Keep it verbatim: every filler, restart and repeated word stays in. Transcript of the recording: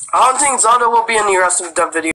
I don't think Zelda will be in the rest of the video.